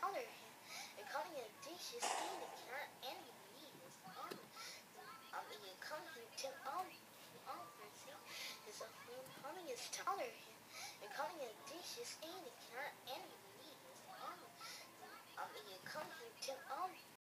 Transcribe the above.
taller and calling it dishes in the cat and he leaves you coming to see his humming is taller and calling it dishes in the cat and he leaves you coming to